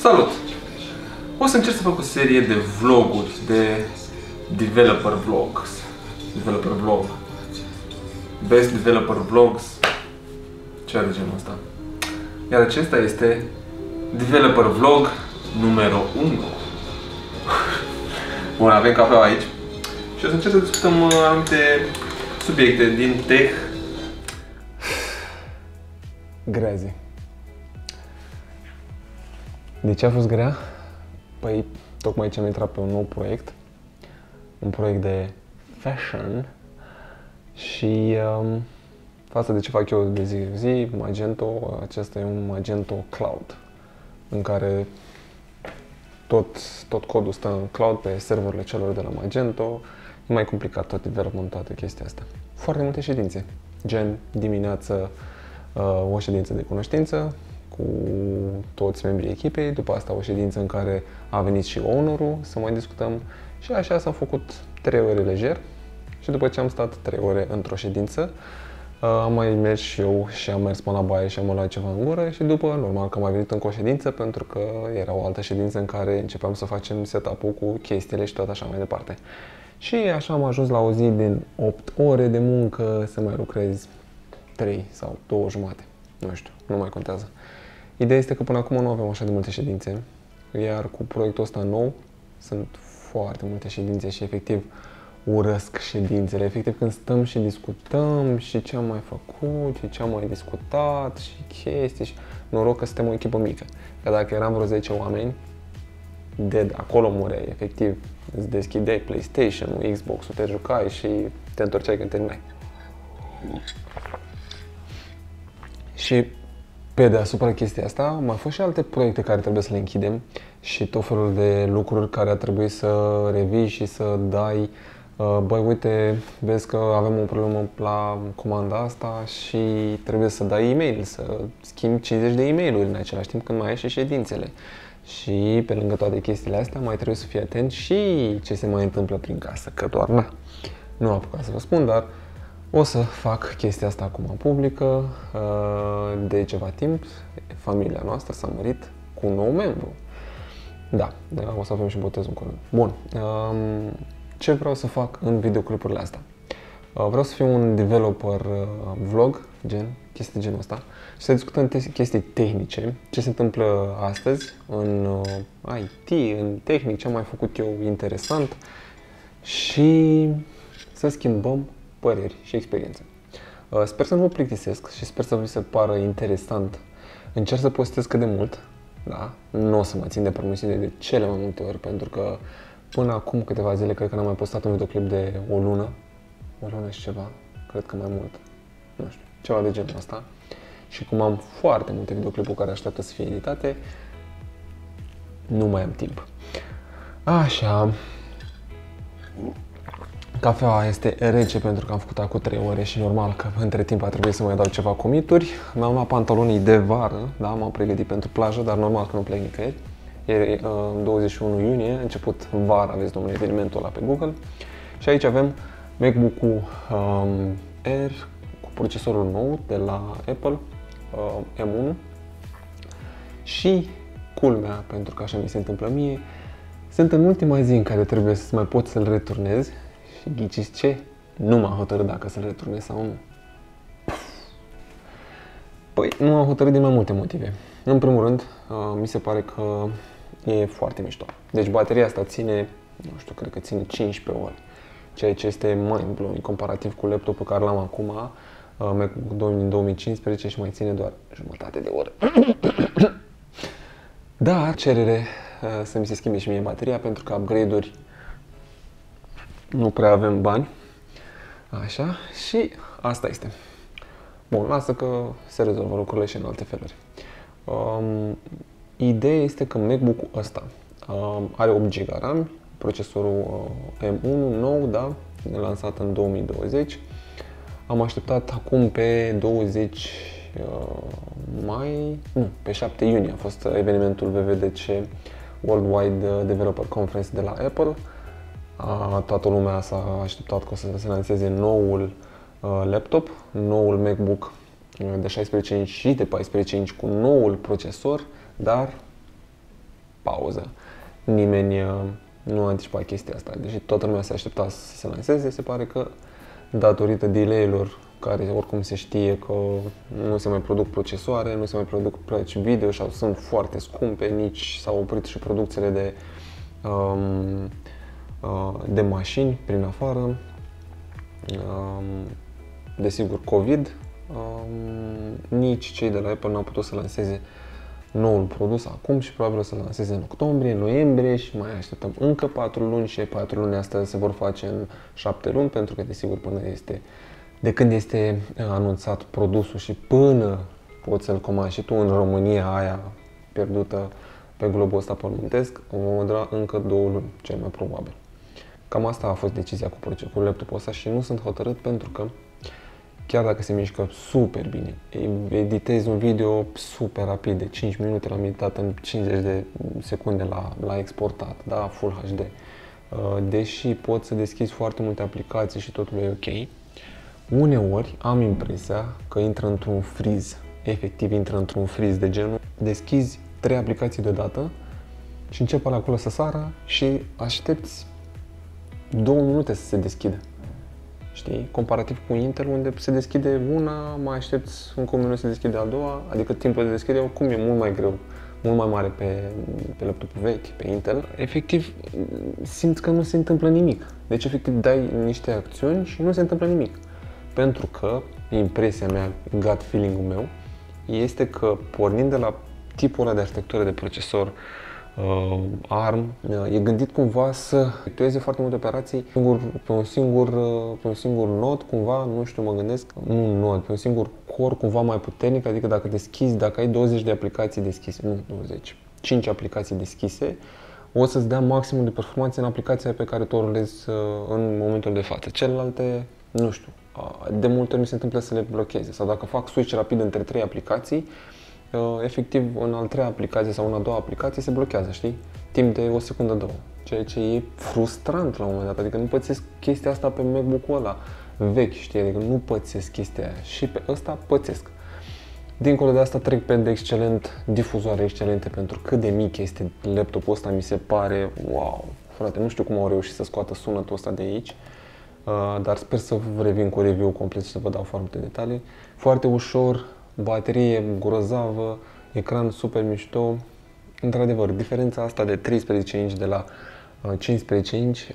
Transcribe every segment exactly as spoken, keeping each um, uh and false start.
Salut! O să încerc să fac o serie de vloguri, de developer vlogs. Developer vlog. Best developer vlogs. Ceva de genul ăsta. Iar acesta este developer vlog numărul unu. Bun, avem cafea aici. Și o să încerc să discutăm anumite subiecte din tech. Grea zi. De ce a fost grea? Păi, tocmai ce am intrat pe un nou proiect. Un proiect de fashion. Și um, față de ce fac eu de zi în zi, Magento, acesta e un Magento Cloud, în care tot, tot codul stă în cloud pe serverele celor de la Magento. E mai complicat tot development, toată chestia asta. Foarte multe ședințe, gen dimineață o ședință de cunoștință cu toți membrii echipei, după asta o ședință în care a venit și ownerul să mai discutăm și așa s-au făcut trei ore lejer și după ce am stat trei ore într-o ședință am mai mers și eu și am mers până la baie și am luat ceva în gură și după, normal că am mai venit încă o ședință pentru că era o altă ședință în care începeam să facem setup-ul cu chestiile și tot așa mai departe. Și așa am ajuns la o zi din opt ore de muncă să mai lucrez trei sau două jumate. Nu știu, nu mai contează. Ideea este că până acum nu avem așa de multe ședințe, iar cu proiectul ăsta nou sunt foarte multe ședințe și efectiv urăsc ședințele. Efectiv când stăm și discutăm și ce am mai făcut și ce am mai discutat și chestii și noroc că suntem o echipă mică. Că dacă eram vreo zece oameni, de acolo mureai, efectiv îți deschideai PlayStation-ul, Xbox-ul, te jucai și te întorceai când terminai. Și pe deasupra chestia asta, mai au fost și alte proiecte care trebuie să le închidem și tot felul de lucruri care ar trebui să revii și să dai. Băi, uite, vezi că avem o problemă la comanda asta și trebuie să dai e-mail, să schimbi cincizeci de e-mail-uri în același timp când mai ai și ședințele. Și pe lângă toate chestiile astea mai trebuie să fii atent și ce se mai întâmplă prin casă, că doar na, nu am apucat să vă spun, dar o să fac chestia asta acum publică. De ceva timp, familia noastră s-a mărit cu un nou membru. Da, o să avem și botezul în curând. Bun, ce vreau să fac în videoclipurile astea? Vreau să fiu un developer vlog, gen, chestii de genul ăsta, și să discutăm chestii tehnice, ce se întâmplă astăzi în I T, în tehnic, ce am mai făcut eu interesant și să schimbăm păreri și experiențe. Sper să nu vă plictisesc și sper să vi se pară interesant. Încerc să postez cât de mult, da? Nu o să mă țin de promisiune de cele mai multe ori, pentru că până acum câteva zile cred că n-am mai postat un videoclip de o lună. O lună și ceva, cred că mai mult. Nu știu, ceva de genul ăsta. Și cum am foarte multe videoclipuri care așteaptă să fie editate, nu mai am timp. Așa. Cafeaua este rece pentru că am făcut acum trei ore și normal că între timp a trebuit să mai dau ceva comituri. Mi-am luat pantalonii de vară, da, m-am pregătit pentru plajă, dar normal că nu plec nicăieri. E douăzeci și unu iunie, a început vara, aveți domnule evenimentul ăla pe Google. Și aici avem MacBook-ul um, Air cu procesorul nou de la Apple, uh, M unu. Și culmea, pentru că așa mi se întâmplă mie, sunt în ultima zi în care trebuie să mai pot să-l returnez. Și ghiciți ce? Nu m-am hotărât dacă să-l returnez sau nu. Păi, nu m-am hotărât din mai multe motive. În primul rând, mi se pare că e foarte mișto. Deci bateria asta ține, nu știu, cred că ține cincisprezece ore. Ceea ce este mind-blowing comparativ cu laptopul pe care l-am acum, MacBook din două mii cincisprezece și mai ține doar jumătate de oră. Dar cerere să mi se schimbe și mie bateria, pentru că upgrade-uri nu prea avem bani. Așa, și asta este. Bun, lasă că se rezolvă lucrurile și în alte feluri. Um, ideea este că MacBook-ul ăsta um, are opt giga RAM, procesorul uh, M unu nou, da, lansat în două mii douăzeci. Am așteptat acum pe douăzeci uh, mai, nu, pe șapte iunie a fost evenimentul W W D C, Worldwide Developer Conference de la Apple. Uh, toată lumea s-a așteptat că o să se lanseze noul uh, laptop, noul MacBook de șaisprezece inci și de paisprezece inci cu noul procesor, dar pauză. Nimeni uh, nu a anticipat chestia asta, deși toată lumea se aștepta să se lanseze, se pare că datorită delay-urilor care oricum se știe că nu se mai produc procesoare, nu se mai produc plăci video și sunt foarte scumpe, nici s-au oprit și producțiile de, um, uh, de mașini prin afară, um, desigur COVID, um, nici cei de la Apple n-au putut să lanseze noul produs acum și probabil o să lanseze în octombrie, noiembrie și mai așteptăm încă patru luni și patru luni astea se vor face în șapte luni, pentru că desigur până este de când este anunțat produsul și până poți să-l comanzi și tu în România aia pierdută pe globul ăsta pământesc, vom dura încă două luni, cel mai probabil. Cam asta a fost decizia cu, cu laptopul ăsta și nu sunt hotărât pentru că chiar dacă se mișcă super bine, editezi un video super rapid, de cinci minute l-am editat în cincizeci de secunde la, la exportat, da, Full H D. Deși poți să deschizi foarte multe aplicații și totul e ok, uneori am impresia că intră într-un freeze, efectiv intră într-un freeze de genul, deschizi trei aplicații deodată și începe acolo să sară și aștepți două minute să se deschidă. Știi? Comparativ cu Intel, unde se deschide una, mai aștepți încă un minut să se deschide a doua, adică timpul de deschidere oricum e mult mai greu, mult mai mare pe, pe laptopul vechi, pe Intel. Efectiv, simți că nu se întâmplă nimic. Deci, efectiv, dai niște acțiuni și nu se întâmplă nimic. Pentru că, impresia mea, gut feeling-ul meu, este că pornind de la tipul ăla de arhitectură de procesor uh, ARM, uh, e gândit cumva să efectueze foarte multe operații singur, pe, un singur, uh, pe un singur nod, cumva, nu știu, mă gândesc, nu un nod, pe un singur core cumva mai puternic, adică dacă deschizi, dacă ai douăzeci de aplicații deschise, nu douăzeci, cinci aplicații deschise, o să-ți dea maximul de performanțe în aplicația pe care tu o rulezi uh, în momentul de față. Celelalte, nu știu, uh, de multe ori mi se întâmplă să le blocheze sau dacă fac switch rapid între trei aplicații, efectiv în al treia aplicație sau în a doua aplicație se blochează, știi? Timp de o secundă, două. Ceea ce e frustrant la un moment dat, adică nu pățesc chestia asta pe MacBook-ul ăla vechi, știi? Adică nu pățesc chestia aia și pe ăsta pățesc. Dincolo de asta trec pe de excelent, difuzoare excelente, pentru cât de mic este laptopul ăsta, mi se pare, wow, frate, nu știu cum au reușit să scoată sunetul ăsta de aici, dar sper să revin cu review complet și să vă dau foarte multe detalii. Foarte ușor, baterie grozavă, ecran super mișto. Într-adevăr, diferența asta de treisprezece inci de la cincisprezece inci,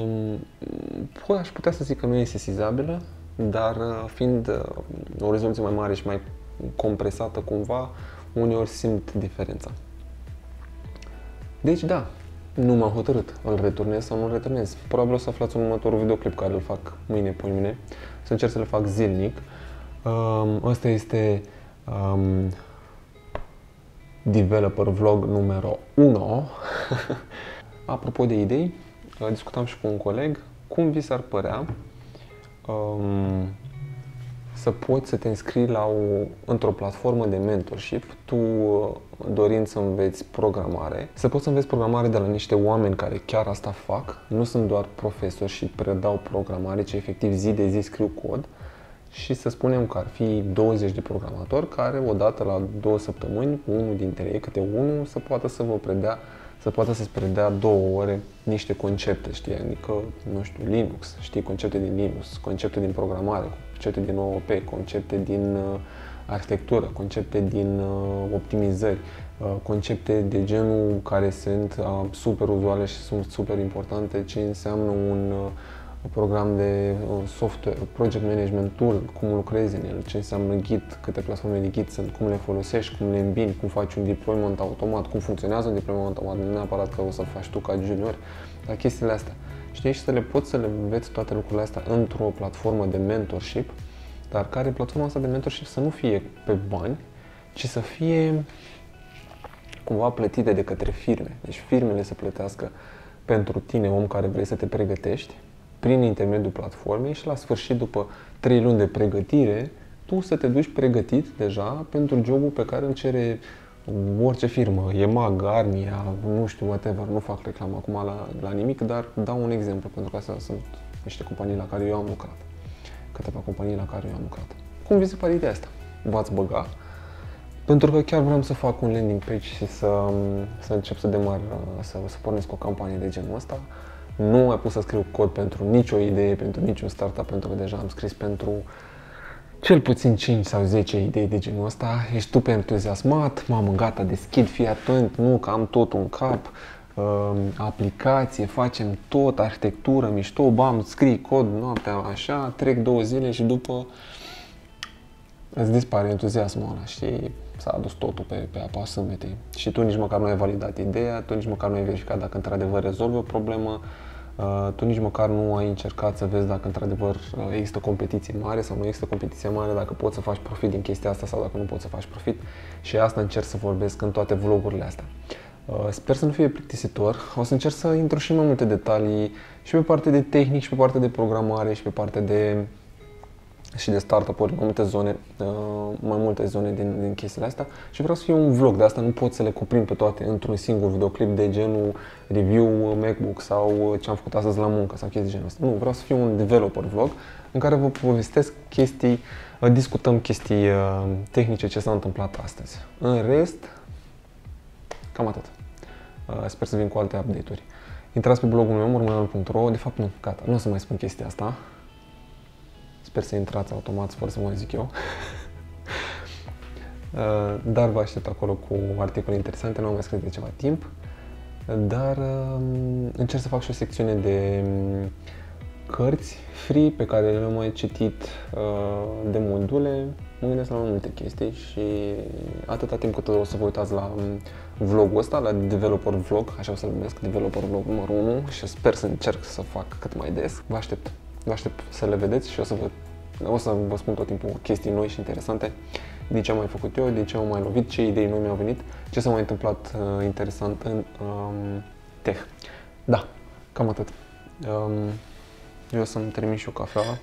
um, aș putea să zic că nu e sesizabilă, dar fiind o rezoluție mai mare și mai compresată cumva, uneori simt diferența. Deci da, nu m-am hotărât, îl returnez sau nu îl returnez. Probabil o să aflați în următorul videoclip care îl fac mâine, poimine, să încerc să le fac zilnic. Um, ăsta este um, developer vlog numărul unu. Apropo de idei, discutam și cu un coleg cum vi s-ar părea um, să poți să te înscrii la o, într-o platformă de mentorship, tu dorind să înveți programare, să poți să înveți programare de la niște oameni care chiar asta fac, nu sunt doar profesori și predau programare, ci efectiv zi de zi scriu cod, și să spunem că ar fi douăzeci de programatori care odată la două săptămâni, unul dintre ei, câte unul, să poată să vă predea, să poată să-ți predea două ore niște concepte, știi, adică, nu știu, Linux, știi, concepte din Linux, concepte din programare, concepte din O O P, concepte din uh, arhitectură, concepte din uh, optimizări, uh, concepte de genul care sunt uh, super uzuale și sunt super importante, ce înseamnă un uh, program de software, project management tool, cum lucrezi în el, ce înseamnă Git, câte platforme de Git sunt, cum le folosești, cum le îmbini, cum faci un deployment automat, cum funcționează un deployment automat, nu neapărat că o să-l faci tu ca junior, dar chestiile astea. Știi, și să le poți să le înveți toate lucrurile astea într-o platformă de mentorship, dar care platforma asta de mentorship să nu fie pe bani, ci să fie cumva plătite de către firme. Deci firmele să plătească pentru tine, om care vrei să te pregătești, prin intermediul platformei și la sfârșit, după trei luni de pregătire, tu să te duci pregătit deja pentru jobul pe care îl cere orice firmă, E M A G, Armia, nu știu, whatever, nu fac reclamă acum la, la nimic, dar dau un exemplu, pentru că astea sunt niște companii la care eu am lucrat. Câteva companii la care eu am lucrat. Cum vi se pare ideea asta? V-ați băga? Pentru că chiar vreau să fac un landing page și să, să încep să demar, să, să pornesc o campanie de genul ăsta. Nu am mai pus să scriu cod pentru nicio idee, pentru niciun startup, pentru că deja am scris pentru cel puțin cinci sau zece idei de genul ăsta. Ești tu pe entuziasmat, mamă, gata, deschid, fii atent, nu, că am tot în cap, uh, aplicație, facem tot, arhitectură, mișto, bam, scrii cod noaptea așa, trec două zile și după îți dispare entuziasmul ăla și s-a adus totul pe, pe apa sâmbetei. Și tu nici măcar nu ai validat ideea, tu nici măcar nu ai verificat dacă într-adevăr rezolvi o problemă, uh, tu nici măcar nu ai încercat să vezi dacă într-adevăr există competiție mare sau nu există competiție mare, dacă poți să faci profit din chestia asta sau dacă nu poți să faci profit. Și asta încerc să vorbesc în toate vlogurile astea. Uh, sper să nu fie plictisitor, o să încerc să intru și în mai multe detalii și pe partea de tehnic și pe partea de programare și pe partea de și de startup-uri, mai multe zone, mai multe zone din, din chestiile astea și vreau să fie un vlog, de asta nu pot să le cuprind pe toate într-un singur videoclip de genul review MacBook sau ce am făcut astăzi la muncă sau chestii de genul ăsta. Nu, vreau să fie un developer vlog în care vă povestesc chestii, discutăm chestii tehnice ce s-a întâmplat astăzi. În rest, cam atât. Sper să vin cu alte update-uri. Intrați pe blogul meu, mormonal punct ro, de fapt nu, gata, nu o să mai spun chestia asta. Sper să intrați automat, fără să mă zic eu. Dar vă aștept acolo cu articole interesante, nu am mai scris de ceva timp. Dar încerc să fac și o secțiune de cărți free pe care le-am mai citit, de module. Mă gândesc la mai multe chestii și atâta timp cât o să vă uitați la vlogul ăsta, la Developer Vlog, așa o să-l numesc, Developer Vlog numărul unu și sper să încerc să fac cât mai des. Vă aștept. Vă aștept să le vedeți și o să vă, o să vă spun tot timpul chestii noi și interesante din ce am mai făcut eu, din ce am mai lovit, ce idei noi mi-au venit, ce s-a mai întâmplat uh, interesant în um, tech. Da, cam atât. Um, eu o să-mi termin și eu cafeaua.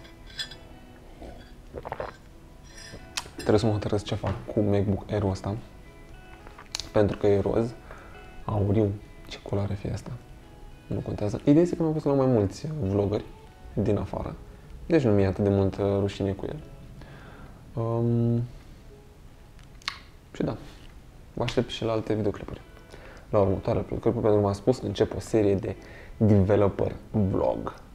Trebuie să mă hotărăsc ce fac cu MacBook Air-ul ăsta, pentru că e roz, auriu, ce culoare fie asta, nu contează. Ideea este că mi-am fost la mai mulți vloggeri din afară. Deci nu mi-e atât de mult rușine cu el. Um, și da, vă aștept și la alte videoclipuri. La următoarele videoclipuri, pentru că m-am spus, încep o serie de developer vlog.